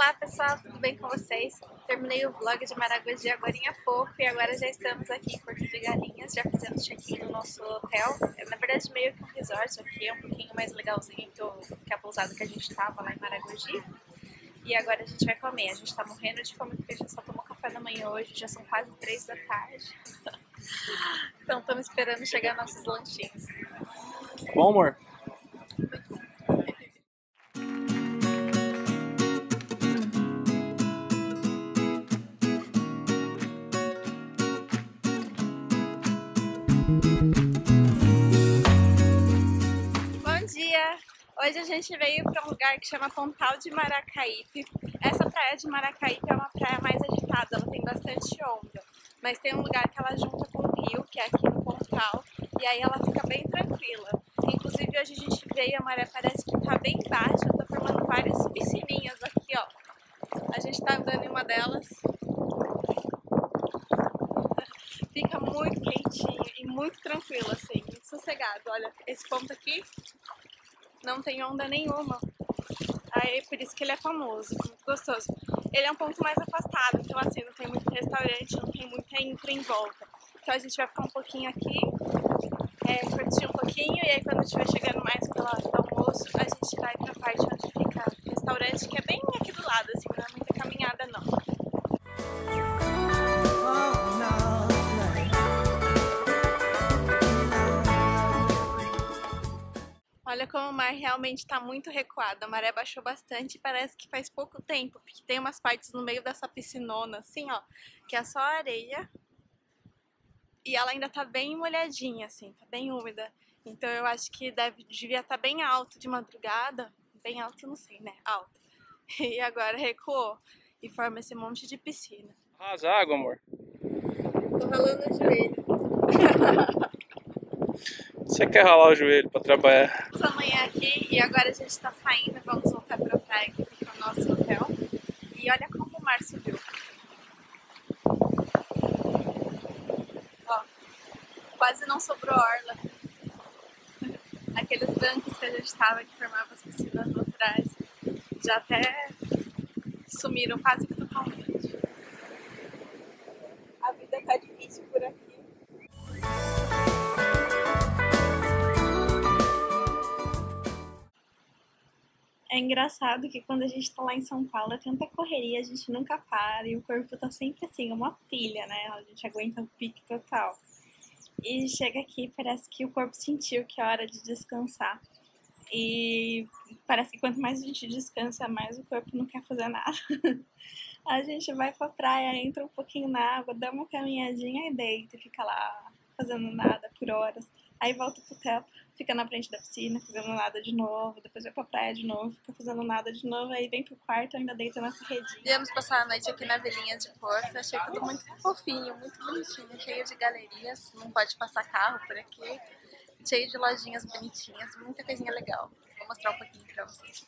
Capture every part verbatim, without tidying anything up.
Olá pessoal, tudo bem com vocês? Terminei o vlog de Maragogi agora há pouco e agora já estamos aqui em Porto de Galinhas, já fizemos check-in no nosso hotel. É, na verdade meio que um resort aqui, é um pouquinho mais legalzinho que, o, que a pousada que a gente estava lá em Maragogi. E agora a gente vai comer, a gente está morrendo de fome porque a gente só tomou café da manhã hoje, já são quase três da tarde. Então estamos esperando chegar nossos lanchinhos. Bom, amor? Bom dia! Hoje a gente veio para um lugar que chama Pontal de Maracaípe. Essa praia de Maracaípe é uma praia mais agitada, ela tem bastante onda. Mas tem um lugar que ela junta com o rio, que é aqui no Pontal, e aí ela fica bem tranquila. Inclusive hoje a gente veio e a maré parece que tá bem baixa, tá formando várias piscininhas aqui, ó. A gente tá andando em uma delas. Fica muito quentinho e muito tranquilo, assim, muito sossegado. Olha, esse ponto aqui não tem onda nenhuma. Aí por isso que ele é famoso, muito gostoso. Ele é um ponto mais afastado, então assim, não tem muito restaurante, não tem muita infra em volta. Então a gente vai ficar um pouquinho aqui, é, curtir um pouquinho, e aí quando estiver chegando mais pela hora do almoço, a gente vai pra parte onde fica o restaurante, que é bem aqui do lado, assim, não é muita caminhada não. Olha como o mar realmente está muito recuado, a maré baixou bastante e parece que faz pouco tempo, porque tem umas partes no meio dessa piscinona, assim, ó, que é só areia e ela ainda tá bem molhadinha, assim, tá bem úmida. Então eu acho que deve, devia estar bem alto de madrugada, bem alto não sei, né, alto. E agora recuou e forma esse monte de piscina. Arrasa água, amor. Tô ralando o joelho. Você quer ralar o joelho pra trabalhar? Essa manhã aqui e agora a gente tá saindo, vamos voltar pra praia que fica o nosso hotel. E olha como o mar subiu. Ó, quase não sobrou orla. Aqueles bancos que a gente tava que formavam as piscinas naturais já até sumiram quase que totalmente. A vida tá difícil por aqui. É engraçado que quando a gente tá lá em São Paulo é tanta correria, a gente nunca para e o corpo tá sempre assim, uma pilha, né? A gente aguenta o pique total. E chega aqui, parece que o corpo sentiu que é hora de descansar. E parece que quanto mais a gente descansa, mais o corpo não quer fazer nada. A gente vai pra praia, entra um pouquinho na água, dá uma caminhadinha e deita e fica lá fazendo nada por horas. Aí volta pro hotel, fica na frente da piscina, fazendo nada de novo, depois vai pra praia de novo, fica fazendo nada de novo, aí vem pro quarto e ainda deita nessa redinha. Viemos passar a noite aqui na Vilinha de Porto, achei tudo muito fofinho, muito bonitinho, cheio de galerias, não pode passar carro por aqui, cheio de lojinhas bonitinhas, muita coisinha legal. Vou mostrar um pouquinho pra vocês.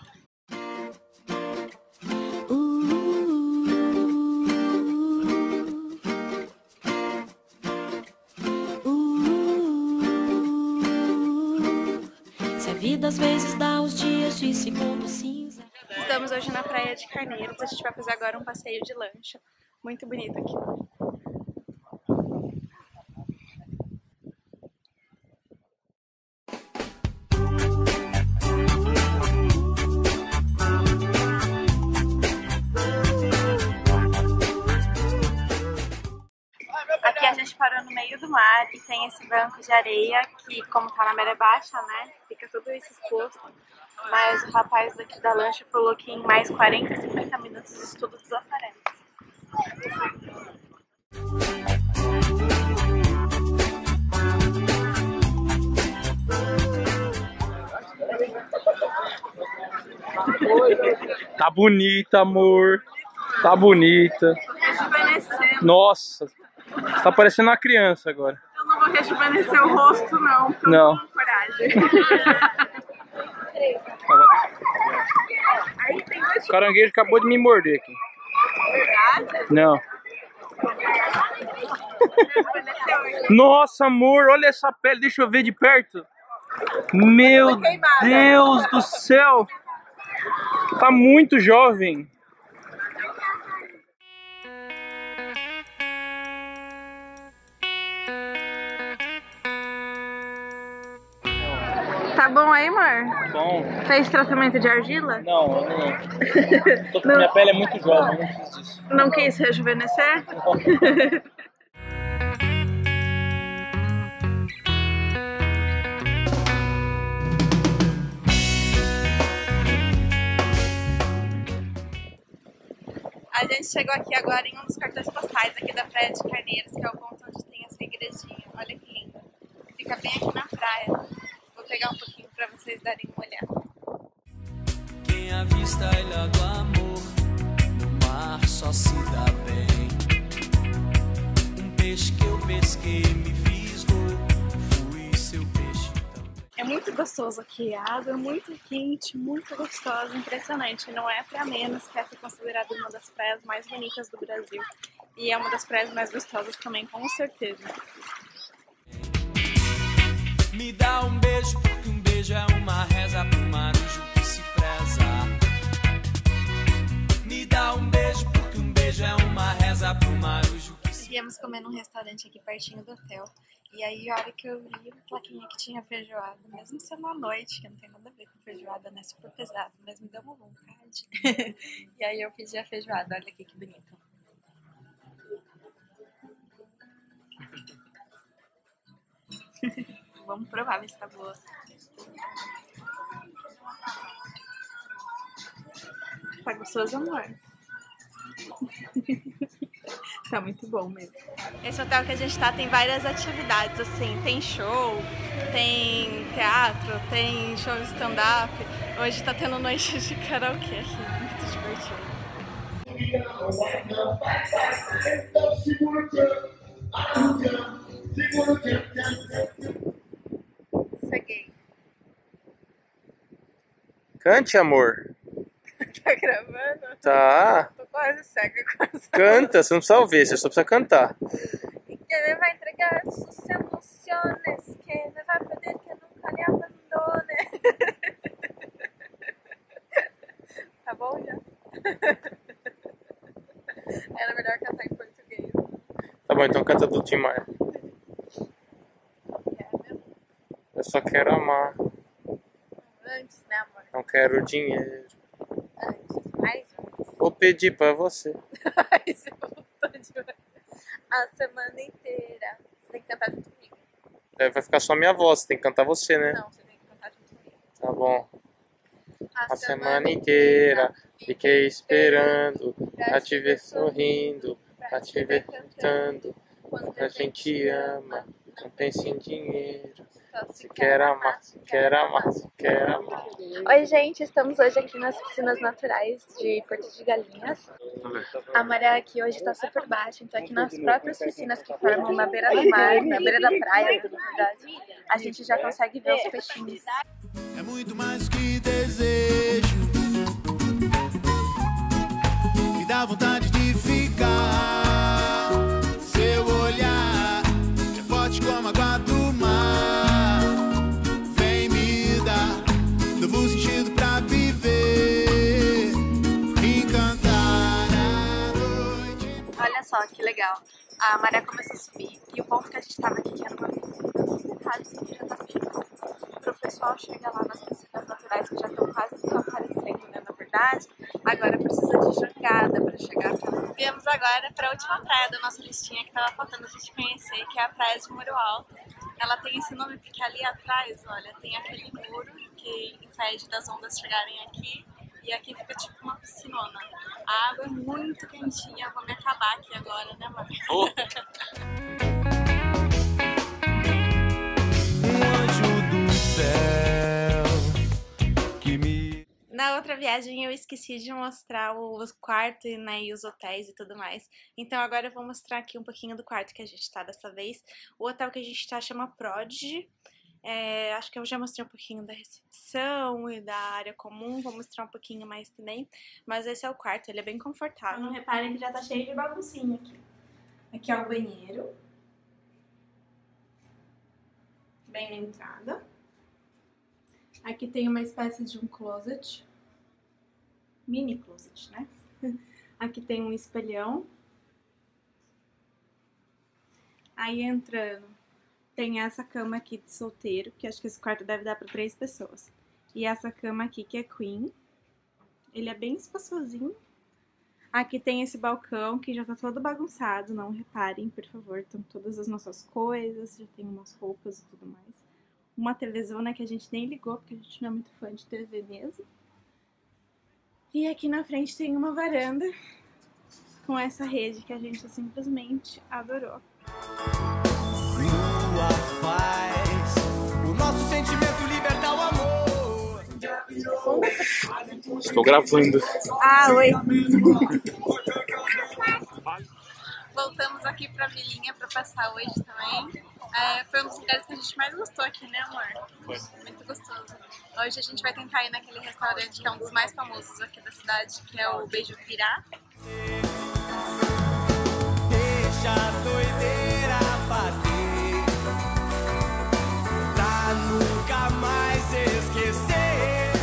Vida às vezes dá os dias de segundo cinza. Estamos hoje na Praia de Carneiros, a gente vai fazer agora um passeio de lancha. Muito bonito aqui. Aqui a gente parou no meio do mar e tem esse banco de areia que, como tá na maré baixa, né, fica tudo isso exposto. Mas o rapaz daqui da lancha falou que em mais quarenta, cinquenta minutos isso tudo desaparece. Tá bonita, amor. Tá bonita. Rejuvenescendo. Nossa, tá parecendo uma criança agora. Eu não vou rejuvenescer o rosto, não, porque não. Eu não tenho coragem. O caranguejo acabou de me morder aqui. Verdade? Não. Nossa, amor, olha essa pele, deixa eu ver de perto. Meu Deus do céu. Tá muito jovem. aí, amor? Bom. Fez tratamento de argila? Não, eu não. Tô com minha pele é muito jovem, não preciso disso. Não quis rejuvenescer? A gente chegou aqui agora em um dos cartões postais aqui da Praia de Carneiros, que é o ponto onde tem essa igrejinha. Olha que linda. Fica bem aqui na praia. Vou pegar um pouquinho pra vocês darem uma olhada. Quem avista a ilha do amor, no mar só se dá bem. Um peixe que eu pesquei me fisgou, fui seu peixe também. É muito gostoso aqui, a água é muito quente, muito gostosa, impressionante. Não é pra menos que essa é considerada uma das praias mais bonitas do Brasil. E é uma das praias mais gostosas também, com certeza. Me dá um beijo, porque um beijo é uma reza pro marujo que se preza. Me dá um beijo, porque um beijo é uma reza pro marujo que se... Viemos comer num restaurante aqui pertinho do hotel. E aí, a hora que eu vi a plaquinha que tinha feijoada, mesmo sendo à noite, que não tem nada a ver com feijoada, né? Super pesado, mas me deu uma vontade. E aí eu pedi a feijoada, olha aqui que bonito. Vamos provar, ver se tá boa. Tá gostoso, amor? Tá muito bom mesmo. Esse hotel que a gente tá tem várias atividades, assim, tem show, tem teatro, tem show de stand-up. Hoje tá tendo noite de karaokê aqui, muito divertido. Cheguei. Cante, amor. Tá gravando? Tá. Tô quase cega com essa. Canta, você não precisa ouvir, você só precisa cantar. E que me vai entregar sus emociones, que me vai pedir que nunca lhe abandone. Tá bom já? Era melhor cantar em português. Tá bom, então canta do Tim Maia. Eu só quero amar, Antes, né, amor? não quero dinheiro. Antes, mais antes. Vou pedir pra você. Ai, você voltou de... A semana inteira. Você tem que cantar junto comigo. É, vai ficar só minha voz, tem que cantar você, né? Não, você tem que cantar junto comigo. Tá bom. A, A semana inteira fiquei esperando pra te ver sorrindo, pra te ver cantando. Quando a gente ama, não pensa em dinheiro. Se quer amar, se quer amar, se quer amar. Oi, gente, estamos hoje aqui nas piscinas naturais de Porto de Galinhas. A maré aqui hoje tá super baixa, então aqui nas próprias piscinas que formam na beira do mar, na beira da praia, na verdade, a gente já consegue ver os peixinhos. É muito mais que desejo, me dá vontade de ficar. Seu olhar é forte como a água do mar, vem me dar novo sentido pra viver, encantar a noite. Olha só que legal, a maré começou a subir e o ponto que a gente tava aqui, que era uma piscina super rasinha, já tá ficando. Pro pessoal chegar lá nas piscinas naturais que já estão quase desaparecendo, né, na verdade, agora precisa de jangada para chegar até lá. Viemos agora para a última praia da nossa listinha que tava faltando a gente conhecer, que é a praia de Muro Alto. Ela tem esse nome porque ali atrás, olha, tem aquele muro que impede das ondas chegarem aqui e aqui fica tipo uma piscinona. A água é muito quentinha, eu vou me acabar aqui agora, né, mãe? Oh. Na outra viagem eu esqueci de mostrar os quartos, né, e os hotéis e tudo mais. Então agora eu vou mostrar aqui um pouquinho do quarto que a gente tá dessa vez. O hotel que a gente tá chama Prodigy. É, acho que eu já mostrei um pouquinho da recepção e da área comum, vou mostrar um pouquinho mais também. Mas esse é o quarto, ele é bem confortável. Não reparem que já tá cheio de baguncinha aqui. Aqui é o banheiro. Bem na entrada. Aqui tem uma espécie de um closet. Mini closet, né? Aqui tem um espelhão. Aí entrando, tem essa cama aqui de solteiro, que acho que esse quarto deve dar para três pessoas. E essa cama aqui que é queen. Ele é bem espaçosinho. Aqui tem esse balcão que já tá todo bagunçado, não reparem, por favor. Estão todas as nossas coisas, já tem umas roupas e tudo mais. Uma televisão, né, que a gente nem ligou, porque a gente não é muito fã de T V mesmo. E aqui na frente tem uma varanda com essa rede que a gente simplesmente adorou. Lua faz o nosso sentimento libertar o amor. Estou gravando. Ah, oi! Voltamos aqui pra Vilinha pra passar hoje também. É, foi um dos lugares que a gente mais gostou aqui, né, amor? Foi. Muito gostoso. Hoje a gente vai tentar ir naquele restaurante que é um dos mais famosos aqui da cidade, que é o Beijo Pirá. Deixa a doideira bater pra nunca mais esquecer.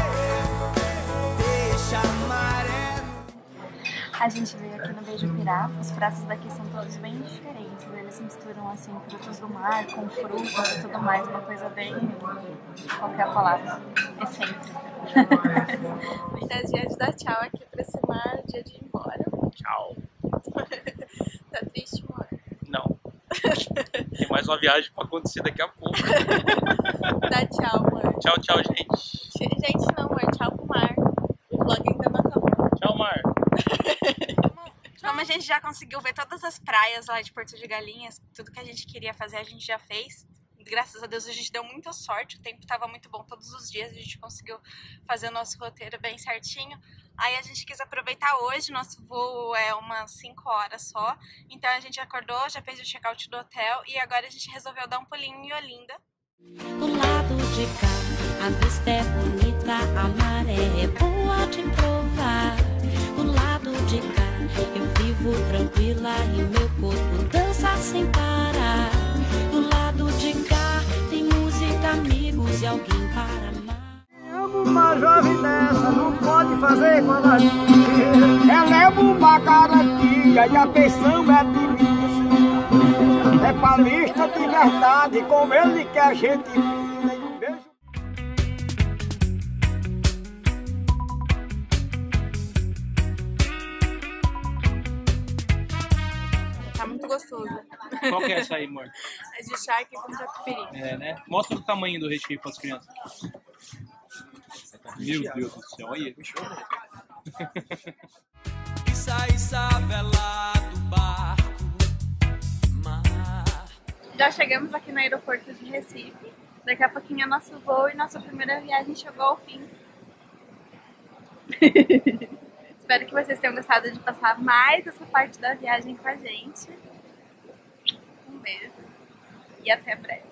Deixa a maré. A gente veio aqui no Beijo Pirá. Os pratos daqui são todos bem diferentes. Eles misturam assim frutos do mar com frutas e tudo mais, uma coisa bem, qual que é a palavra? Excêntrica. É dia de dar tchau aqui pra esse mar, dia de ir embora. Tchau. Tá triste, amor? Não. Tem mais uma viagem pra acontecer daqui a pouco. Dá tchau, amor. Tchau, tchau, gente. Gente, não, amor. Tchau pro mar. O vlog ainda não acabou. Tchau, mar. Como a gente já conseguiu ver todas as praias lá de Porto de Galinhas, tudo que a gente queria fazer a gente já fez. Graças a Deus a gente deu muita sorte, o tempo estava muito bom todos os dias, a gente conseguiu fazer o nosso roteiro bem certinho. Aí a gente quis aproveitar hoje, nosso voo é umas cinco horas só, então a gente acordou, já fez o check-out do hotel e agora a gente resolveu dar um pulinho em Olinda. Do lado de cá, a vista é bonita, a maré é boa de provar. Do lado de cá, eu vivo tranquila e meu corpo dança sem parar. Do lado de cá, tem música, amigos e alguém para amar. Uma jovem dessa não pode fazer quando a gente ela é uma garantia e a pensão é de mim. É palista de verdade, como ele que a gente vive. Um beijo. Tá muito gostoso. Qual que é essa aí, amor? É de charque com catupiry. É, né? Mostra o tamanho do recheio para as crianças. Meu Deus do céu, olha aí. Isso aí sabe lá do barco, mar. Já chegamos aqui no aeroporto de Recife. Daqui a pouquinho é nosso voo e nossa primeira viagem chegou ao fim. Espero que vocês tenham gostado de passar mais essa parte da viagem com a gente. Um beijo e até breve.